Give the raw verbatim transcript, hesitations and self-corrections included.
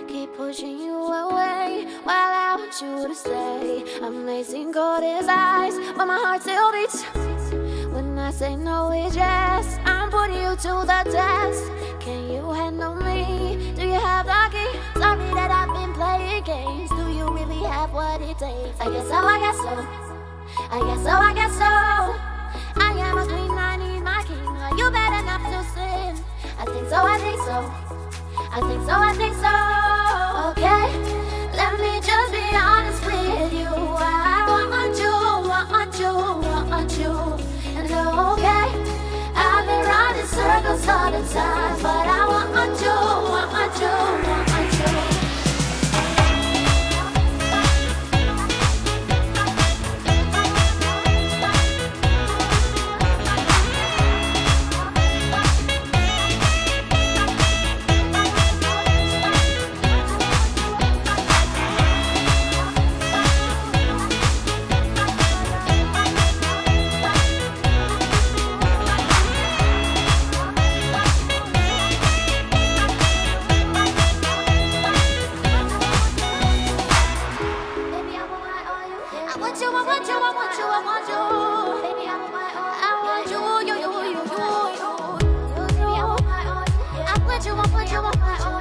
keep pushing you away while I want you to stay. Amazing cold as ice, but my heart still beats. When I say no, it's yes. I'm putting you to the test. Can you handle me? Do you have the key? Sorry that I've been playing games. Do you really have what it takes? I guess so, I guess so. I guess so, I guess so. I am a queen, I need my king. Are you bad enough to sin? I think so, I think so. I think so, I think so. Okay, let me just be honest with you. I want you, want you, want you. And okay, I've been running circles all the time, but I want you, want you, want you. I want you, I want you, I want you.